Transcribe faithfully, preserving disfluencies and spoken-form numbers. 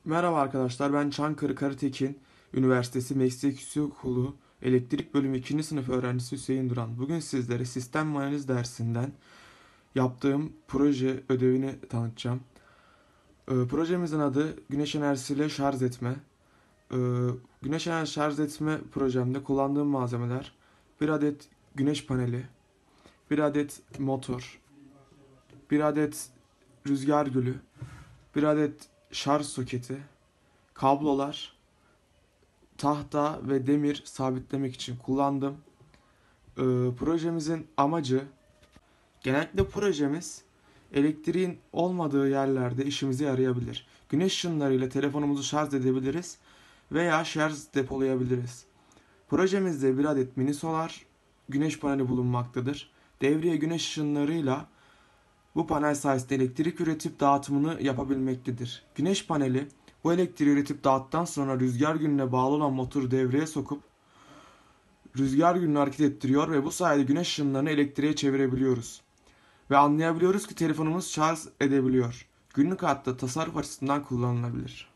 Merhaba arkadaşlar, ben Çankırı Karatekin Üniversitesi Meslek Yüksekokulu Elektrik Bölümü ikinci sınıf öğrencisi Hüseyin Duran. Bugün sizlere sistem analiz dersinden yaptığım proje ödevini tanıtacağım. Ee, projemizin adı Güneş enerjisiyle şarj etme. Ee, Güneş enerjisi şarj etme projemde kullandığım malzemeler bir adet güneş paneli, bir adet motor, bir adet rüzgar gülü, bir adet şarj soketi, kablolar, tahta ve demir sabitlemek için kullandım. Ee, projemizin amacı, genellikle projemiz elektriğin olmadığı yerlerde işimize yarayabilir. Güneş ışınlarıyla telefonumuzu şarj edebiliriz veya şarj depolayabiliriz. Projemizde bir adet mini solar güneş paneli bulunmaktadır. Devreye güneş ışınlarıyla bu panel sayesinde elektrik üretip dağıtımını yapabilmektedir. Güneş paneli bu elektriği üretip dağıttıktan sonra rüzgar gününe bağlı olan motoru devreye sokup rüzgar gününü hareket ettiriyor ve bu sayede güneş ışınlarını elektriğe çevirebiliyoruz. Ve anlayabiliyoruz ki telefonumuz şarj edebiliyor. Günlük hayatta tasarruf açısından kullanılabilir.